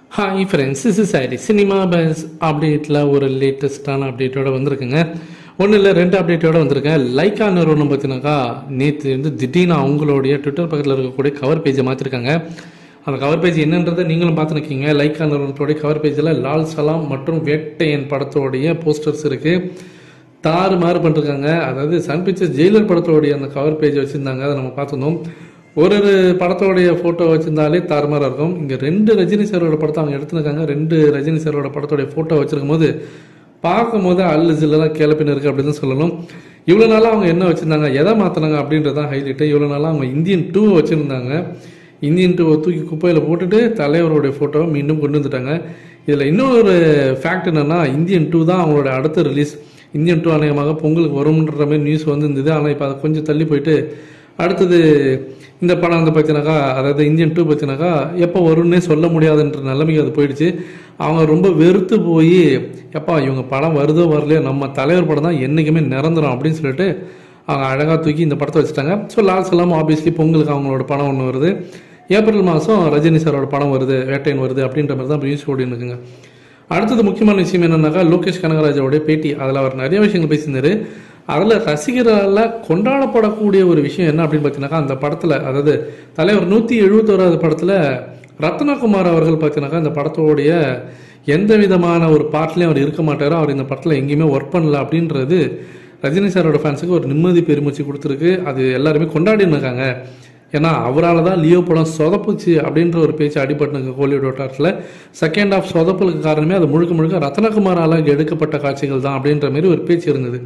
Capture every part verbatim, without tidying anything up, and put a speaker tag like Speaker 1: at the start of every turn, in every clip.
Speaker 1: Hi friends, this is Irish cinema buzz அப்டேட்டில் ஒரு லேட்டஸ்டான அப்டேட்டோடு வந்திருக்குங்க. ஒன்றும் இல்லை, ரெண்டு அப்டேட்டோடு வந்திருக்கேன். லைக்கா நிறுவனம் பார்த்தினாக்கா நேற்று வந்து திடீர்னு அவங்களுடைய ட்விட்டர் பக்கத்தில் இருக்கக்கூடிய கவர் பேஜை மாற்றிருக்காங்க. அந்த கவர் பேஜ் என்னன்றதை நீங்களும் பார்த்துருக்கீங்க. லைக்கா நிறுவனத்தோடைய கவர் பேஜில் லால் சலாம் மற்றும் வேட்டையன் படத்தோடைய போஸ்டர்ஸ் இருக்குது. தாறு மாறு பண்ணிருக்காங்க. அதாவது சன் பிக்சர்ஸ் ஜெயிலர் படத்தோடைய அந்த கவர் பேஜை வச்சுருந்தாங்க, அதை நம்ம பார்த்துருந்தோம். ஒரு ஒரு படத்தோடைய ஃபோட்டோ வச்சுருந்தாலே தாறுமாறாக இருக்கும். இங்கே ரெண்டு ரஜினி சாரோட படத்தை அவங்க எடுத்துருக்காங்க. ரெண்டு ரஜினி சாரோட படத்தோடைய ஃபோட்டோ வச்சுருக்கும் போது பார்க்கும் போது அல்லு ஜில்லெல்லாம் கிளப்பின்னு இருக்குது அப்படின்னு சொல்லணும். இவ்வளோ நாளாக அவங்க என்ன வச்சுருந்தாங்க, எதை மாற்றினாங்க அப்படின்றதான் ஹைலைட்டு. இவ்வளோ நாளாக அவங்க இந்தியன் டூவை வச்சுருந்தாங்க. இந்தியன் டூவை தூக்கி குப்பையில் போட்டுட்டு தலைவருடைய ஃபோட்டோவை மீண்டும் கொண்டு வந்துட்டாங்க. இதில் இன்னொரு ஃபேக்ட் என்னென்னா, இந்தியன் டூ தான் அவங்களோட அடுத்த ரிலீஸ். இந்தியன் டூ அநேகமாக பொங்கலுக்கு வரும்ன்ற மாதிரி நியூஸ் வந்துருந்தது. ஆனால் இப்போ அதை கொஞ்சம் தள்ளி போயிட்டு அடுத்தது இந்த படம் வந்து பார்த்தீங்கன்னாக்கா, அதாவது இந்தியன் டூ பார்த்தீங்கன்னாக்கா எப்போ வரும்னே சொல்ல முடியாதுன்ற நிலைமைக்கு அது போயிடுச்சு. அவங்க ரொம்ப வெறுத்து போய் எப்பா இவங்க படம் வருதோ வரலையோ நம்ம தலைவர் படம் தான் என்றைக்குமே நிரந்தரம் அப்படின்னு சொல்லிட்டு அவங்க அழகாக தூக்கி இந்த படத்தை வச்சுட்டாங்க. ஸோ லால் சலாம் ஆப்வியஸ்லி பொங்கலுக்கு அவங்களோட படம் ஒன்று வருது. ஏப்ரல் மாதம் ரஜினி சாரோட படம் வருது, வேட்டையன் வருது அப்படின்ற மாதிரி தான் நியூஸ் ஓடின்னு இருக்குங்க. அடுத்தது முக்கியமான விஷயம் என்னன்னாக்கா, லோகேஷ் கனகராஜோடைய பேட்டி. அதில் அவர் நிறைய விஷயங்கள் பேசியிருந்தாரு. அதில் ரசிகரால் கொண்டாடப்படக்கூடிய ஒரு விஷயம் என்ன அப்படின்னு பார்த்தீங்கன்னாக்கா, அந்த படத்தில் அதாவது தலைவர் நூற்றி எழுபத்தோராவது படத்தில் ரத்னகுமார் அவர்கள் பார்த்தீங்கன்னாக்கா இந்த படத்தோடைய எந்த விதமான ஒரு பார்ட்லேயும் அவர் இருக்க மாட்டார். அவர் இந்த படத்தில் எங்கேயுமே ஒர்க் பண்ணல அப்படின்றது ரஜினி சாரோட ஃபேன்ஸுக்கு ஒரு நிம்மதி பெருமூச்சு கொடுத்துருக்கு. அது எல்லாருமே கொண்டாடின்னு இருக்காங்க. ஏன்னா அவரால் தான் லியோ படம் சொதப்புச்சு அப்படின்ற ஒரு பேச்சு அடிபட்டுனுங்க கோலிவுட் வட்டாரத்தில். செகண்ட் ஆஃப் சொதப்பலுக்கு காரணமே அது முழுக்க முழுக்க ரத்னகுமாரால் எடுக்கப்பட்ட காட்சிகள் தான் அப்படின்ற மாதிரி ஒரு பேச்சு இருந்தது.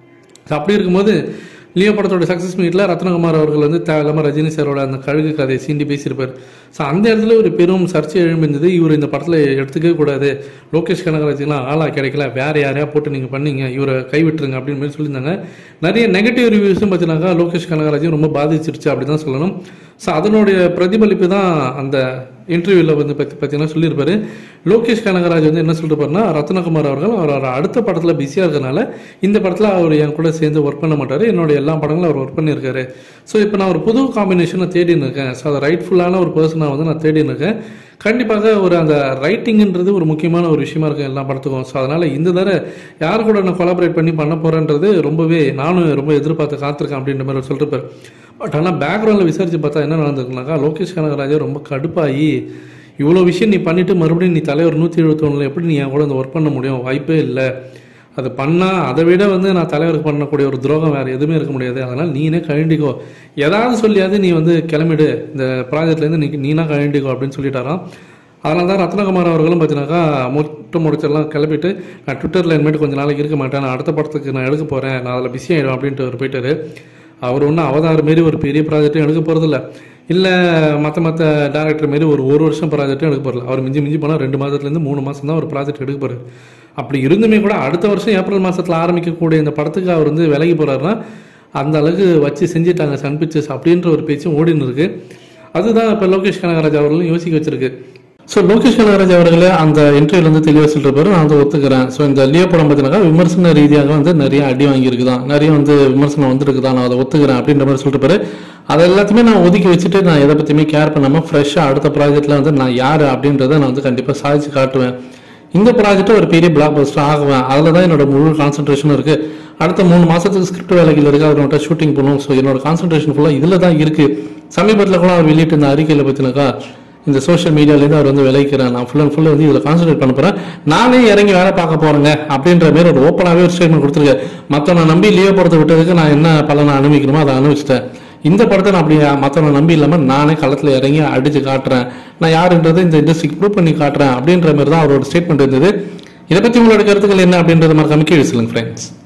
Speaker 1: ஸோ அப்படி இருக்கும்போது லியோ படத்தோட சக்ஸஸ் மீட்டில் ரத்னகுமார் அவர்கள் வந்து தேவையில்லாமல் ரஜினி சாரோட அந்த கழுகு கதையை சீண்டி பேசியிருப்பார். ஸோ அந்த இடத்துல ஒரு பெரும் சர்ச்சை எழும்பிருந்தது. இவர் இந்த படத்தில் எடுத்துக்கவே கூடாது, லோகேஷ் கனகராஜ்லாம் ஆளா கிடைக்கல, வேறு யாரையா போட்டு நீங்கள் பண்ணீங்க, இவரை கைவிட்டுருங்க அப்படின்னு மாதிரி சொல்லியிருந்தாங்க. நிறைய நெகட்டிவ் ரிவ்யூஸும் பார்த்தீங்கன்னாக்கா லோகேஷ் கனகராஜும் ரொம்ப பாதிச்சிருச்சு அப்படி தான் சொல்லணும். ஸோ அதனுடைய பிரதிபலிப்பு தான் அந்த இன்டர்வியூவில் வந்து பற்றி பார்த்தீங்கன்னா சொல்லியிருப்பாரு. லோகேஷ் கனகராஜ் வந்து என்ன சொல்லிருப்பாருன்னா, ரத்னகுமார் அவர்கள் அவர் அடுத்த படத்தில் பிஸியாக இருக்கிறதுனால இந்த படத்தில் அவர் என் கூட சேர்ந்து ஒர்க் பண்ண மாட்டார், என்னோட எல்லா படங்களும் அவர் ஒர்க் பண்ணியிருக்காரு. ஸோ இப்போ நான் ஒரு புது காம்பினேஷனை தேடின்னு இருக்கேன். ஸோ அதை ரைட்ஃபுல்லான ஒரு பர்சனாக வந்து நான் தேடின்னு இருக்கேன். கண்டிப்பாக ஒரு அந்த ரைட்டிங்ன்றது ஒரு முக்கியமான ஒரு விஷயமா இருக்கும் எல்லா படத்துக்கும். ஸோ அதனால் இந்த தடவை யார் கூட நான் கொலாபரேட் பண்ணி பண்ண போகிறேன்றது ரொம்பவே நானும் ரொம்ப எதிர்பார்த்து காத்திருக்கேன் அப்படின்ற மாதிரி சொல்லிருப்பார். பட் ஆனால் பேக்ரவுண்டில் விசாரித்து பார்த்தா என்ன நடந்திருக்குனாக்கா, லோகேஷ் கனகராஜா ரொம்ப கடுப்பாகி இவ்வளோ விஷயம் நீ பண்ணிவிட்டு மறுபடியும் நீ தலைவர் நூற்றி எழுபத்தி ஒன்றில் எப்படி நீ என் கூட வந்து ஒர்க் பண்ண முடியும், வாய்ப்பே இல்லை. அது பண்ணால் அதை விட வந்து நான் தலைவருக்கு பண்ணக்கூடிய ஒரு துரோகம் வேறு எதுவுமே இருக்க முடியாது. அதனால் நீனே கழண்டிக்கோ, ஏதாவது சொல்லியாவது நீ வந்து கிளம்பிடு இந்த ப்ராஜெக்ட்லேருந்து நீ நீனா கழண்டிக்கோ அப்படின்னு சொல்லிட்டாராம். அதனால தான் ரத்னகுமார் அவர்களும் பார்த்தீங்கன்னாக்கா மொட்டை முடிச்செல்லாம் கிளப்பிட்டு நான் ட்விட்டரில் இனிமேட்டு கொஞ்சம் நாளைக்கு இருக்க மாட்டேன், நான் அடுத்த படத்துக்கு நான் எடுக்க போகிறேன், நான் அதில் பிஸி ஆகிடும் அப்படின்ட்டு அவர் போயிட்டார். அவர் ஒன்றும் அவதார் மாரி ஒரு பெரிய ப்ராஜெக்ட்டும் எடுக்க போகிறதில்ல, இல்லை மற்ற மற்ற டேரக்டர் மாரி ஒரு ஒரு வருஷம் ப்ராஜெக்டும் எடுக்க போகிறல. அவர் மிஞ்சி மிஞ்சி போனால் ரெண்டு மாதத்துலேருந்து மூணு மாதம் தான் ஒரு ப்ராஜெக்ட் எடுக்க போகிறார். அப்படி இருந்துமே கூட அடுத்த வருஷம் ஏப்ரல் மாதத்தில் ஆரம்பிக்கக்கூடிய இந்த படத்துக்கு அவர் வந்து விலகி போகிறாருன்னா அந்த அளவுக்கு வச்சு செஞ்சுட்டாங்க சன் பிக்சர்ஸ் அப்படின்ற ஒரு பேச்சும் ஓடின்னு இருக்கு. அதுதான் இப்போ லோகேஷ் கனகராஜ் அவர்களும் யோசிக்க வச்சிருக்கு. ஸோ லோகேஷ் கனகராஜ் அவர்களே அந்த இன்டர்வியூல வந்து தெளிவாக சொல்லிட்டு நான் வந்து ஒத்துக்கிறேன். ஸோ இந்த லியோ படம் பார்த்தீங்கன்னா விமர்சன ரீதியாக வந்து நிறைய அடி வாங்கியிருக்குதான், நிறைய வந்து விமர்சனம் வந்துருக்குதான், நான் அதை ஒத்துக்கிறேன் அப்படின்ற மாதிரி சொல்லிட்டு போரு. அதை எல்லாத்தையுமே நான் ஒதுக்கி வச்சுட்டு நான் எதை பற்றியுமே கேர் பண்ணாமல் ஃப்ரெஷ்ஷாக அடுத்த ப்ராஜெக்டில் வந்து நான் யார் அப்படின்றத நான் வந்து கண்டிப்பாக சாதிச்சு காட்டுவேன். இந்த ப்ராஜெக்ட்டை ஒரு பெரிய பிளாக் பஸ்டர் ஆகுவேன். அதில் தான் என்னோட முழு கான்சன்ட்ரேஷனும் இருக்குது. அடுத்த மூணு மாதத்துக்கு ஸ்கிரிப்ட் வேலைகள் இருக்குது, அதை மட்டும் ஷூட்டிங் பண்ணுவோம். ஸோ என்னோட கான்சன்ட்ரேஷன் ஃபுல்லாக இதில் தான் இருக்குது. சமீபத்தில் கூட அவர் வெளியிட்டு இந்த அறிக்கையில் பார்த்தினாக்கா, இந்த சோஷியல் மீடியாலேருந்து அவர் வந்து விளைக்கிறேன், நான் ஃபுல் அண்ட் ஃபுல்லாக வந்து இதில் கான்சன்ட்ரேட் பண்ண போகிறேன், நானே இறங்கி வேலை பார்க்க போகிறேங்க அப்படின்ற மாதிரி ஒரு ஓப்பனாகவே ஒரு ஸ்டேட்மெண்ட் கொடுத்துருக்கேன். மற்றவனை நம்பி லியோ படத்தை விட்டதுக்கு நான் என்ன பலனை அனுபவிக்கணுமோ அதை அனுபவிச்சிட்டேன். இந்த படத்தை நான் அப்படி மற்றவனை நம்பி இல்லாமல் நானே களத்தில் இறங்கி அடித்து காட்டுறேன், நான் யாருன்றதை இந்த இண்டஸ்ட்ரிக்கு ப்ரூவ் பண்ணி காட்டுறேன் அப்படின்ற மாதிரி தான் அவரோட ஸ்டேட்மெண்ட் இருந்தது. இதை பற்றி உங்களோட கருத்துக்கள் என்ன அப்படின்றத மாதிரி கமிக்க சொல்லுங்க ஃப்ரெண்ட்ஸ்.